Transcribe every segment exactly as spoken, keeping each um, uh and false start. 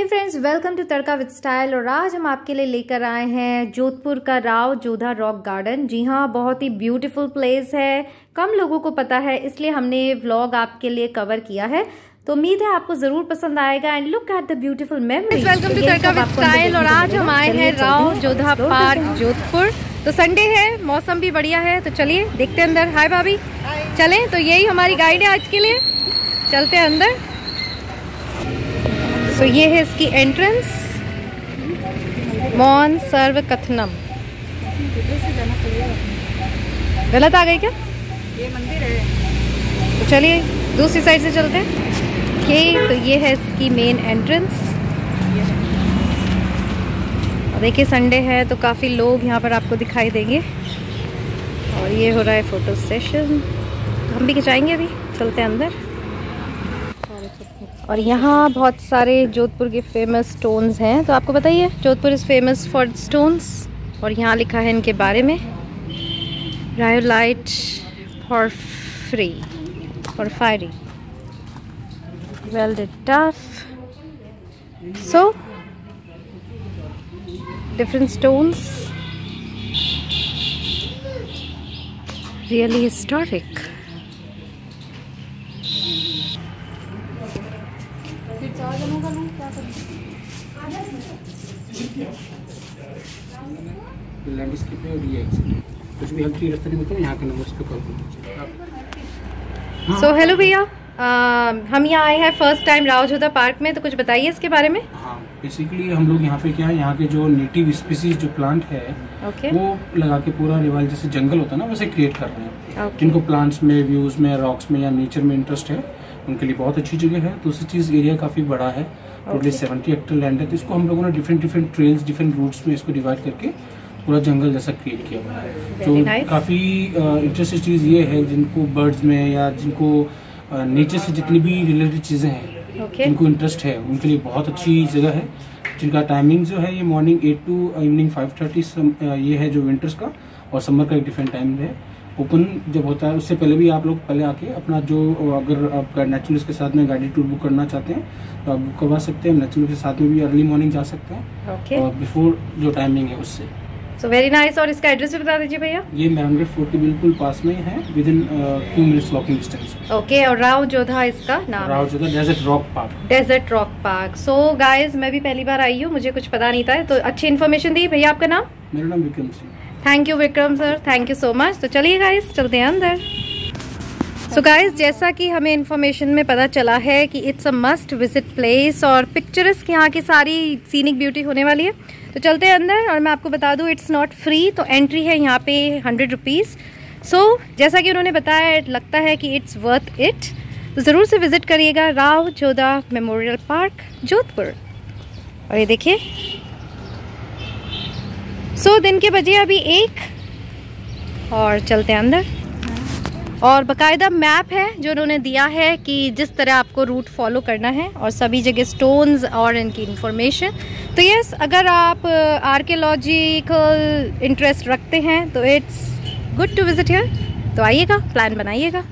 Friends, welcome to Tadka with style. और आज हम आपके लिए लेकर आए हैं जोधपुर का राव जोधा रॉक गार्डन। जी हाँ, बहुत ही ब्यूटीफुल प्लेस है, कम लोगों को पता है, इसलिए हमने व्लॉग आपके लिए कवर किया है। तो उम्मीद है आपको जरूर पसंद आएगा। And look at the beautiful memories. Welcome to Tadka with style. और आज हम आए हैं राव जोधा पार्क जोधपुर। तो संडे है, मौसम भी बढ़िया है, तो चलिए देखते हैं अंदर। हाय भाभी, चलें। तो यही हमारी गाइड है आज के लिए, चलते हैं अंदर। तो ये है इसकी एंट्रेंस, मौन सर्व कथनम। गलत आ गई क्या? ये मंदिर है। तो चलिए दूसरी साइड से चलते हैं। ये तो ये है इसकी मेन एंट्रेंस। और देखिए संडे है तो काफ़ी लोग यहाँ पर आपको दिखाई देंगे। और ये हो रहा है फोटो सेशन, तो हम भी खिंचाएंगे। अभी चलते हैं अंदर। और यहाँ बहुत सारे जोधपुर के फेमस स्टोन्स हैं। तो आपको बताइए, Jodhpur is famous for stones. और यहाँ लिखा है इनके बारे में, rhyolite porphyry porphyry welded tough. So different stones, really historic. Landscape है और ये कुछ भी हेल्प रास्ते नहीं मिलता है, यहाँ के नंबर्स पे कॉल करो। सो हेलो भैया, हम यहाँ आए हैं first time Rao Jodha park में, तो कुछ बताइए इसके बारे में। हाँ, बेसिकली हम लोग यहाँ पे क्या है, यहाँ के जो नेटिव स्पीसीज जो प्लांट है okay. वो लगा के पूरा रिवाइवल, जैसे जंगल होता है ना वैसे क्रिएट कर रहे हैं। okay. जिनको प्लांट्स में, व्यूज में, रॉक्स में या नेचर में इंटरेस्ट है, उनके लिए बहुत अच्छी जगह है। दूसरी चीज, एरिया काफी बड़ा है, टोटली सेवेंटी हेक्टेयर लैंड है। तो इसको हम लोगों ने different different trails, different routes में इसको डिवाइड करके पूरा जंगल जैसा क्रिएट किया हुआ है। जो nice. काफी इंटरेस्टिंग चीज ये है, जिनको बर्ड्स में या जिनको नेचर से जितनी भी रिलेटेड चीजें हैं okay. जिनको इंटरेस्ट है, उनके लिए बहुत अच्छी जगह है। जिनका टाइमिंग जो है, ये morning eight to evening five thirty ये है जो विंटर्स का, और समर का एक डिफरेंट टाइम है। ओपन जब होता है उससे पहले भी आप लोग पहले आके अपना जो, अगर आप नेचुरलिस्ट के साथ में गाड़ी टूर बुक करना चाहते हैं तो आप बुक करवा सकते हैं। नेचुरलिस्ट के साथ में भी अर्ली मॉर्निंग जा सकते हैं okay. और बिफोर जो टाइमिंग है उससे। So very nice. और इसका एड्रेस भी बता दीजिए भैया। ये मेहरानगढ़ फोर्ट के बिल्कुल पास में है, within two minutes walking distance. Okay. और राव जोधा इसका नाम, Rao Jodha desert rock park. Desert rock park. So guys, मैं भी पहली बार आई हूँ, मुझे कुछ पता नहीं था, तो अच्छी इन्फॉर्मेशन दी भैया। आपका नाम? मेरा नाम Vikram Singh. Thank you Vikram sir, thank you so much. तो चलिए गाइज चलते हैं अंदर। सो गाइज, जैसा कि हमें इन्फॉर्मेशन में पता चला है कि it's a must visit place और पिक्चर्स यहाँ की सारी सीनिक ब्यूटी होने वाली है। तो चलते हैं अंदर। और मैं आपको बता दूँ, इट्स नॉट फ्री, तो एंट्री है यहाँ पे हंड्रेड रुपीज़। सो जैसा कि उन्होंने बताया, लगता है कि इट्स वर्थ इट, तो ज़रूर से विजिट करिएगा राव जोधा मेमोरियल पार्क जोधपुर। और ये देखिए, सो दिन के बजे अभी एक, और चलते हैं अंदर। और बकायदा मैप है जो उन्होंने दिया है कि जिस तरह आपको रूट फॉलो करना है, और सभी जगह स्टोन्स और इनकी इंफॉर्मेशन। तो यस, अगर आप आर्कियोलॉजिकल इंटरेस्ट रखते हैं तो it's good to visit here. तो आइएगा, प्लान बनाइएगा।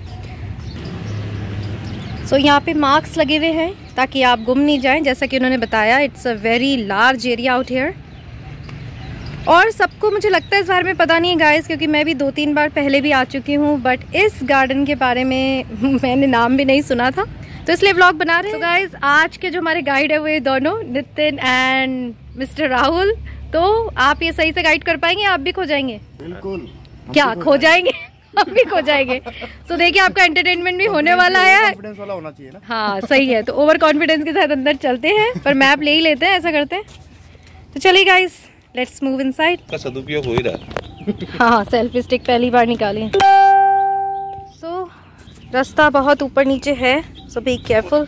सो so, यहाँ पे मार्क्स लगे हुए हैं ताकि आप गुम नहीं जाएं। जैसा कि उन्होंने बताया, it's a very large area out here. और सबको मुझे लगता है इस बारे में पता नहीं है गाइस, क्योंकि मैं भी दो तीन बार पहले भी आ चुकी हूँ, बट इस गार्डन के बारे में मैंने नाम भी नहीं सुना था, तो इसलिए व्लॉग बना रहे हैं। तो गाइस, आज के जो हमारे गाइड है वो ये दोनों, नितिन एंड मिस्टर राहुल। तो आप ये सही से गाइड कर पाएंगे? आप भी खो जाएंगे? बिल्कुल। क्या खो जाएंगे? हम भी खो जाएंगे। तो देखिए, आपका एंटरटेनमेंट भी होने वाला है। कॉन्फिडेंस वाला होना चाहिए ना। हाँ सही है, तो ओवर कॉन्फिडेंस के साथ अंदर चलते हैं, पर मैप ले ही लेते हैं, ऐसा करते हैं। तो चलिए गाइस, लेट्स मूव इनसाइड। का सदुपयोग हो ही रहा। हाँ, सेल्फी स्टिक पहली बार निकाली। सो so, रास्ता बहुत ऊपर नीचे है, so be careful.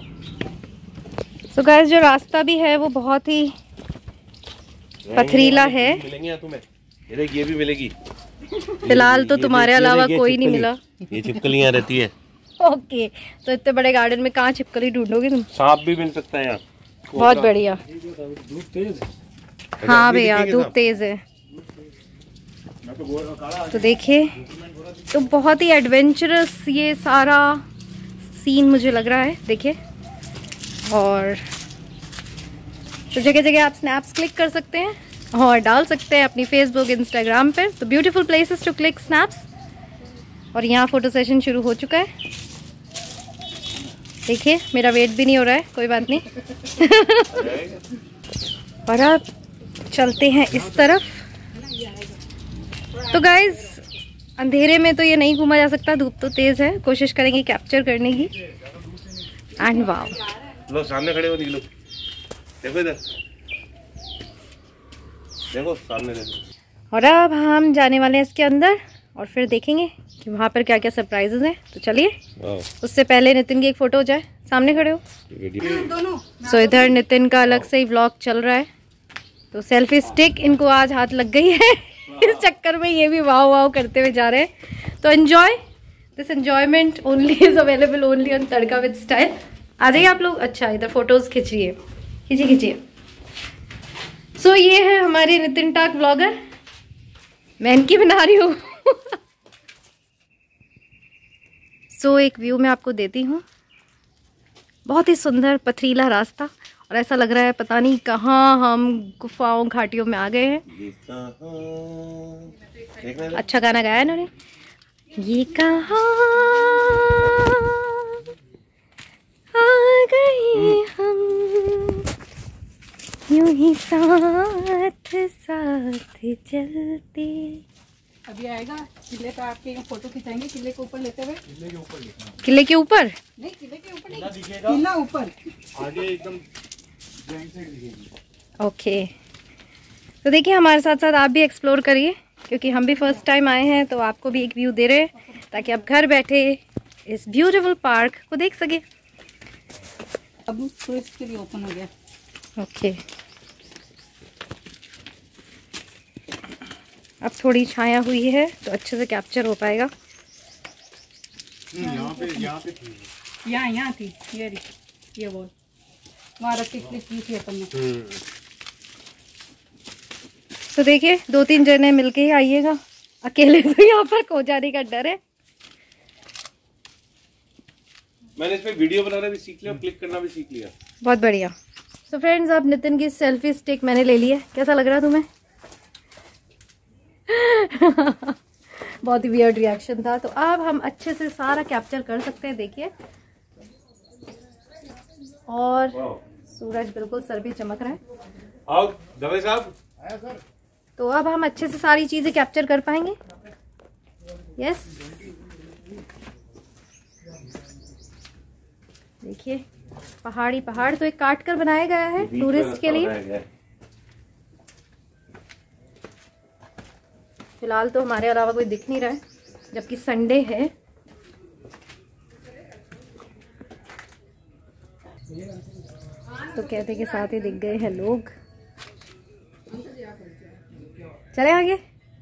So guys, जो रास्ता भी है वो बहुत ही पथरीला है। मिलेंगे तुम्हें, ये ये भी मिलेगी। फिलहाल तो तुम्हारे अलावा कोई नहीं मिला। ये छिपकलियाँ रहती है। ओके, तो इतने बड़े गार्डन में कहाँ छिपकली ढूंढोगे तुम? सांप भी मिल सकता है यहाँ। बहुत बढ़िया। हाँ भैया, धूप तेज है। तो देखिए, तो बहुत ही एडवेंचरस ये सारा सीन मुझे लग रहा है, देखिए। और तो जगह जगह आप स्नैप्स क्लिक कर सकते हैं और डाल सकते हैं अपनी फेसबुक इंस्टाग्राम पर। तो beautiful places to click snaps. और यहाँ फोटो सेशन शुरू हो चुका है। देखिए मेरा वेट भी नहीं हो रहा है, कोई बात नहीं। और अब चलते हैं इस तरफ। तो गाइज अंधेरे में तो ये नहीं घूमा जा सकता, धूप तो तेज है। कोशिश करेंगे कैप्चर करने की। एंड वाओ, लो सामने खड़े हो, लो देखो इधर, देखो सामने देखो। और अब हम जाने वाले हैं इसके अंदर और फिर देखेंगे कि वहाँ पर क्या क्या सरप्राइजेस हैं। तो चलिए, उससे पहले नितिन की एक फोटो हो जाए। सामने खड़े हो। सो so, इधर नितिन का अलग से ही व्लॉग चल रहा है। तो सेल्फी स्टिक इनको आज हाथ लग गई है। इस चक्कर में ये भी वाव वाव करते हुए जा रहे हैं। तो enjoy this enjoyment only is available only on Tadka with style. आ जाइए आप लोग। अच्छा, इधर फोटोज खींचिए, खींचिए खींचिए। सो so, ये है हमारे नितिन टाक व्लॉगर। मैं इनकी बना रही हूँ। सो so, एक व्यू मैं आपको देती हूँ। बहुत ही सुंदर पथरीला रास्ता और ऐसा लग रहा है पता नहीं कहाँ हम गुफाओं घाटियों में आ गए हैं। अच्छा गाना गाया इन्होंने। ये कहाँ आ गए हम, यूं ही साथ साथ चलते। अभी आएगा किले पे, आपके फोटो खिंचाएंगे किले के ऊपर लेते हुए। किले के ऊपर, किले के ऊपर नहीं, किले के ऊपर नहीं, किला ऊपर आगे एकदम दिखेगी। ओके, तो देखिए हमारे साथ साथ आप भी एक्सप्लोर करिए, क्योंकि हम भी फर्स्ट टाइम आए हैं। तो आपको भी एक व्यू दे रहे हैं ताकि आप घर बैठे इस ब्यूटीफुल पार्क को देख सके। अब टूरिस्ट के लिए ओपन हो गया। ओके, अब थोड़ी छाया हुई है तो अच्छे से कैप्चर हो पाएगा। यहाँ पे यहाँ पे थी, यहाँ यहाँ थी ये ये बोल, वहाँ रख के क्लिक की थी अपन ने। तो देखिए दो तीन जने मिलके ही आइएगा, अकेले तो यहाँ पर खो जाने का डर है। मैंने इसमें वीडियो बनाना भी सीख लिया, क्लिक करना भी सीख लिया। बहुत बढ़िया। सो फ्रेंड्स, अब नितिन की सेल्फी स्टिक मैंने ले ली है। कैसा लग रहा है तुम्हें? बहुत ही वियर्ड रिएक्शन था। तो अब हम अच्छे से सारा कैप्चर कर सकते हैं। देखिए, और सूरज बिल्कुल सर भी चमक रहा है। आओ दवे साहब। तो अब हम अच्छे से सारी चीजें कैप्चर कर पाएंगे। यस, देखिए पहाड़ी पहाड़ तो एक काट कर बनाया गया है टूरिस्ट के लिए। फिलहाल तो हमारे अलावा कोई दिख नहीं रहा है, जबकि संडे है। तो कहते के साथ ही दिख गए हैं लोग। चले आगे।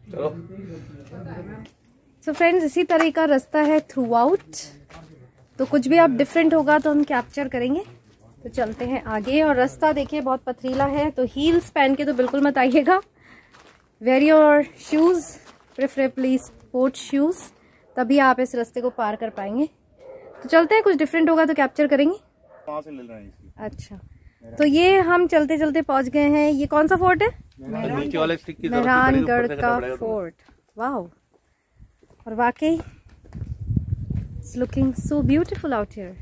सो फ्रेंड्स, इसी तरह का रास्ता है थ्रू आउट। तो कुछ भी आप डिफरेंट होगा तो हम कैप्चर करेंगे। तो चलते हैं आगे। और रास्ता देखिए बहुत पथरीला है, तो हील्स पहन के तो बिल्कुल मत आइएगा। Wear your shoes, preferably sports shoes, तभी आप इस रास्ते को पार कर पाएंगे। तो चलते हैं, कुछ डिफरेंट होगा तो कैप्चर करेंगे। वहाँ से ले रहे हैं इसकी। अच्छा, तो ये हम चलते चलते पहुंच गए हैं। ये कौन सा फोर्ट है? नीचे वाले स्टिक की मेहरानगढ़ का फोर्ट। वाओ, और वाकई it's looking so beautiful out here.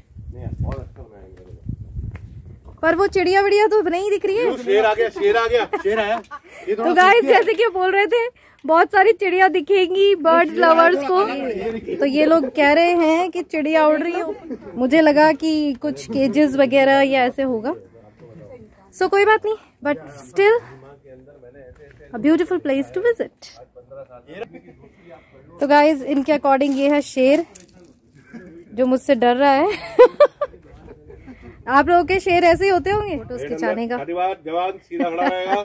पर वो चिड़िया विड़िया तो नहीं दिख रही है। शेर आ गया, शेर आ गया, शेर आया। तो गाइस, जैसे कि बोल रहे थे बहुत सारी चिड़िया दिखेंगी बर्ड्स लवर्स को। तो ये लोग कह रहे हैं कि चिड़िया उड़ रही हो। मुझे लगा कि कुछ केजेस वगैरह या ऐसे होगा। सो so, कोई बात नहीं, but still a beautiful place to visit. तो गाइस, इनके अकॉर्डिंग ये है शेर जो मुझसे डर रहा है। आप लोगों के शेर ऐसे ही होते होंगे फोटोज खिंचाने का। जवान सीधा खड़ा रहेगा।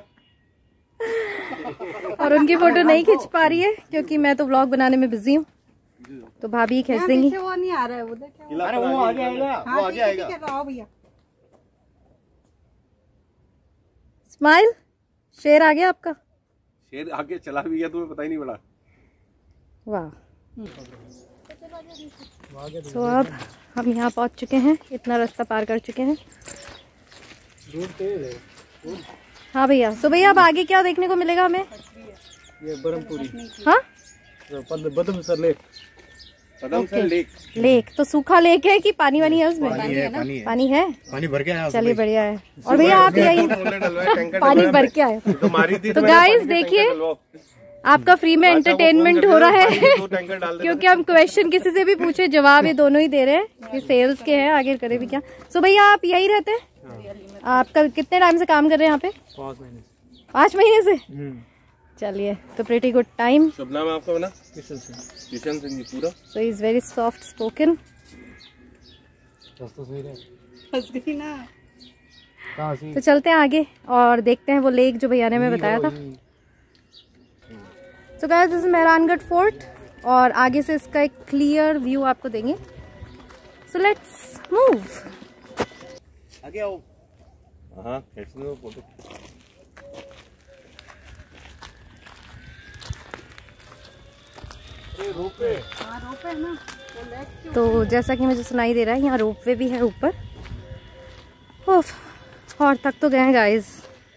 और उनकी फोटो नहीं खिंच पा रही है क्योंकि मैं तो व्लॉग बनाने में बिजी हूँ। तो भाभी खींच देंगी। वो नहीं आ रहा है, उधर क्या? अरे वो आगे आएगा, वो आगे आएगा। आओ भैया, स्माइल। शेर आ गया आपका। शेर आगे चला भी गया, तुम्हें पता ही नहीं पड़ा। वाह। तो अब हम यहाँ पहुँच चुके हैं, इतना रास्ता पार कर चुके हैं। हाँ भैया, सो भैया अब आगे क्या देखने को मिलेगा हमें? ये ब्रह्मपुरी। हाँ, Padamsar lake. Padamsar lake. Lake तो सूखा लेक है कि पानी वानी है उसमें? पानी है, पानी है। पानी है, पानी भर के आया। चलिए बढ़िया है। और भैया आप यही पानी भर के आए। तो गाइस देखिए, आपका फ्री में एंटरटेनमेंट हो रहा है क्योंकि हम क्वेश्चन किसी से भी पूछे जवाब ये दोनों ही दे रहे हैं कि सेल्स के हैं, आगे करे भी क्या। सो भैया आप यही रहते हैं? आपका कितने टाइम से काम कर रहे हैं यहाँ पे? पाँच महीने पाँच महीने से। चलिए, तो प्रीटी गुड टाइम। शुभ नाम है आपका ना? किशन सिंह। किशन सिंह जी पूरा। So is very soft spoken. तो चलते हैं आगे और देखते हैं वो लेक जो भैया ने हमें बताया था। So guys, this is Mehrangarh fort और आगे से इसका एक क्लियर व्यू आपको देंगे। So let's move. आगे आओ। हाँ, खींचने दो फोटो। रोपवे। हाँ, रोपवे है ना। तो जैसा कि मुझे सुनाई दे रहा है, यहाँ रोपवे भी है ऊपर। ओफ, और तक तो गए हैं गाइस।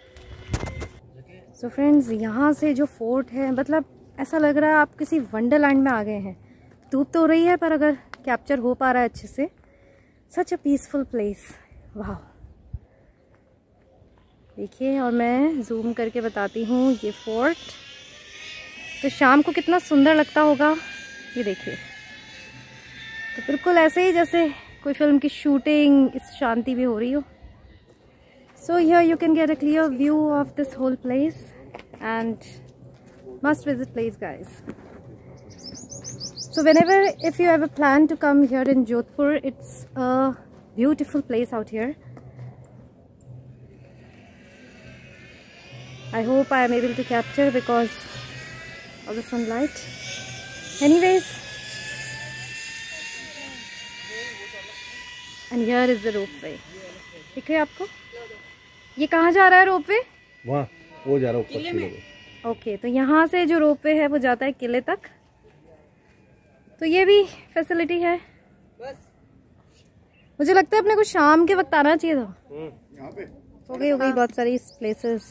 सो फ्रेंड्स, यहाँ से जो फोर्ट है, मतलब ऐसा लग रहा है आप किसी वंडरलैंड में आ गए हैं। धूप तो हो रही है पर अगर कैप्चर हो पा रहा है अच्छे से, सच अ पीसफुल प्लेस। वाह, देखिए, और मैं जूम करके बताती हूँ ये फोर्ट। तो शाम को कितना सुंदर लगता होगा, ये देखिए। तो बिल्कुल ऐसे ही जैसे कोई फिल्म की शूटिंग इस शांति में हो रही हो। So here you can get a clear view of this whole place and must visit place guys. So whenever if you ever plan to come here in Jodhpur, it's a beautiful place out here. I hope I am able to capture because of the sunlight. Anyways, and here is the ropeway. दिख रहा है आपको? ये कहाँ जा रहा है ropeway? वहाँ वो जा रहा है ऊपर किले। ओके, तो यहाँ से जो रोपवे है वो जाता है किले तक। तो ये भी फैसिलिटी है। मुझे लगता है अपने को शाम के वक्त आना चाहिए था। यहाँ पे हो गई हो गई बहुत सारी प्लेसेस।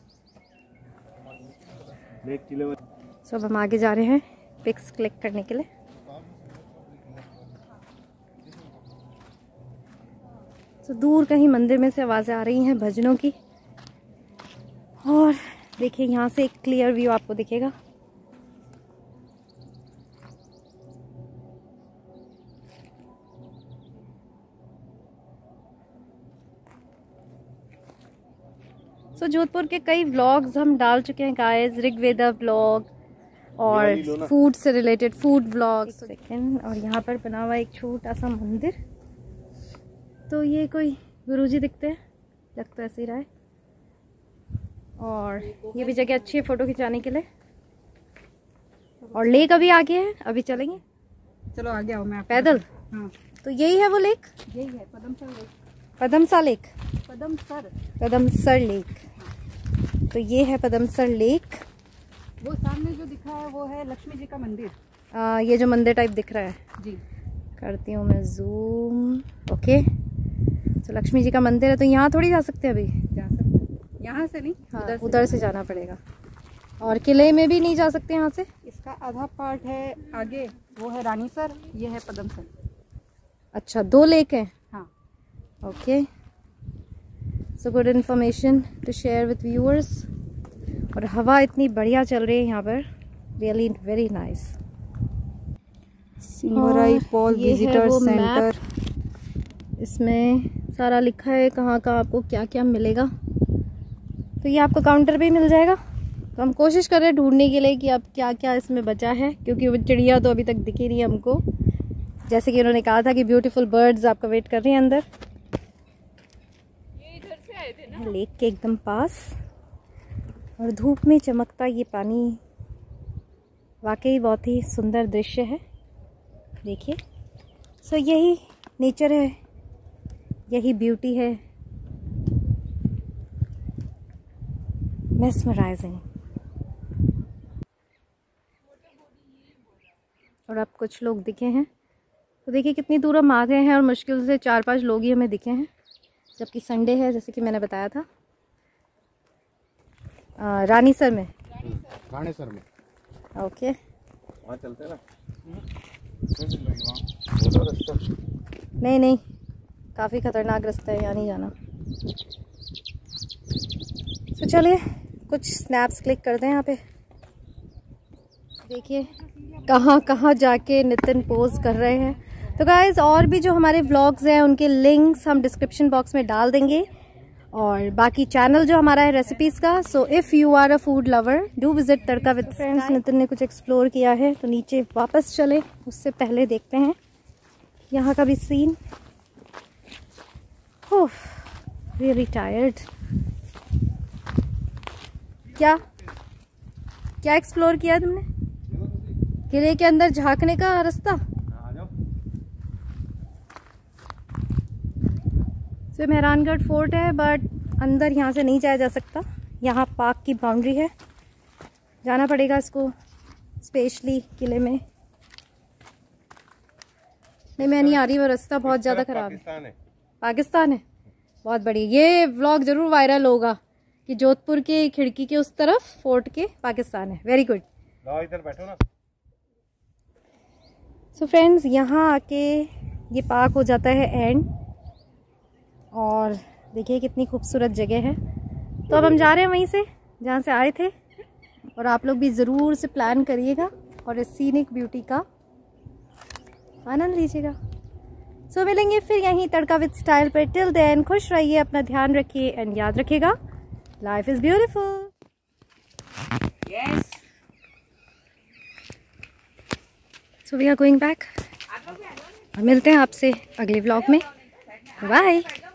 सब हम आगे जा रहे हैं पिक्स क्लिक करने के लिए। तो दूर कहीं मंदिर में से आवाजें आ रही हैं भजनों की। और देखिए, यहाँ से एक क्लियर व्यू आपको दिखेगा। सो so, जोधपुर के कई व्लॉग्स हम डाल चुके हैं गाइस, ऋग्वेदा व्लॉग और फूड से रिलेटेड फूड व्लॉग। सेकेंड, और यहाँ पर बना हुआ एक छोटा सा मंदिर। तो ये कोई गुरुजी दिखते हैं, लगता ऐसे ही रहा है। और ये भी जगह अच्छी है फोटो खिंचाने के लिए। और लेक अभी आगे है, अभी चलेंगे। चलो आगे आओ, मैं पैदल। हाँ, तो यही है वो लेक, यही है Padamsar lake. Padamsar lake, Padamsar Padamsar lake. तो ये है पदमसर लेक। वो सामने जो दिख रहा है वो है लक्ष्मी जी का मंदिर। आ, ये जो मंदिर टाइप दिख रहा है जी, करती हूँ मैं जूम। ओके, तो लक्ष्मी जी का मंदिर है। तो यहाँ थोड़ी जा सकते हैं अभी? जा सकते हैं, यहाँ से नहीं, हाँ, उधर उधर से जाना पड़ेगा। और किले में भी नहीं जा सकते यहाँ से? इसका आधा पार्ट है आगे, वो है रानीसर, ये है पदमसर। अच्छा, दो लेक हैं। हाँ, okay, so good information to share with viewers. और हवा इतनी बढ़िया चल रही है यहाँ पर, रियली वेरी नाइस। सिंगोराई पॉल विजिटर सेंटर, इसमें सारा लिखा है कहाँ कहाँ आपको क्या क्या मिलेगा। तो ये आपको काउंटर पे ही मिल जाएगा। तो हम कोशिश कर रहे हैं ढूंढने के लिए कि अब क्या क्या इसमें बचा है, क्योंकि वो चिड़िया तो अभी तक दिखी नहीं हमको। जैसे कि उन्होंने कहा था कि ब्यूटीफुल बर्ड्स आपका वेट कर रही हैं अंदर। ये इधर से आए थे ना, लेक के एकदम पास। और धूप में चमकता ये पानी वाकई बहुत ही सुंदर दृश्य है। देखिए, सो यही नेचर है, यही ब्यूटी है, मेस्मराइजिंग। और अब कुछ लोग दिखे हैं, तो देखिए कितनी दूर हम आ गए हैं और मुश्किल से चार पांच लोग ही हमें दिखे हैं, जबकि संडे है जैसे कि मैंने बताया था। आ, रानीसर में, रानीसर में। ओके वहाँ चलते हैं ना। नहीं नहीं, काफ़ी ख़तरनाक रास्ता है, यहाँ नहीं जाना। तो चलिए कुछ स्नैप्स क्लिक करते हैं यहाँ पे। देखिए कहाँ कहाँ जाके नितिन पोज कर रहे हैं। तो गाइज़ और भी जो हमारे व्लॉग्स हैं उनके लिंक्स हम डिस्क्रिप्शन बॉक्स में डाल देंगे, और बाकी चैनल जो हमारा है रेसिपीज़ का। So if you are a food lover do visit Tadka with friends. Nitin ने कुछ एक्सप्लोर किया है, तो नीचे वापस चले, उससे पहले देखते हैं यहाँ का भी सीन। Oh really tired. क्या क्या एक्सप्लोर किया तुमने? किले के अंदर झांकने का रास्ता। तो मेहरानगढ़ फोर्ट है, बट अंदर यहाँ से नहीं जाया जा सकता। यहाँ पार्क की बाउंड्री है, जाना पड़ेगा इसको स्पेशली किले में। नहीं मैं नहीं आ रही, वो रास्ता बहुत ज़्यादा ख़राब है। पाकिस्तान है, बहुत बढ़िया। ये व्लॉग ज़रूर वायरल होगा कि जोधपुर के खिड़की के उस तरफ फोर्ट के पाकिस्तान है। Very good. इधर बैठो ना। सो फ्रेंड्स यहाँ आके ये पार्क हो जाता है एंड, और देखिए कितनी खूबसूरत जगह है। तो अब हम जा रहे हैं वहीं से जहाँ से आए थे, और आप लोग भी ज़रूर से प्लान करिएगा और इस सीनिक ब्यूटी का आनंद लीजिएगा। सो so, मिलेंगे फिर यहीं तड़का विद स्टाइल पर। टिल देन खुश रहिए, अपना ध्यान रखिए, एंड याद रखिएगा life is beautiful. Yes. So we are going back, और मिलते हैं आपसे अगले व्लॉग में। बाय।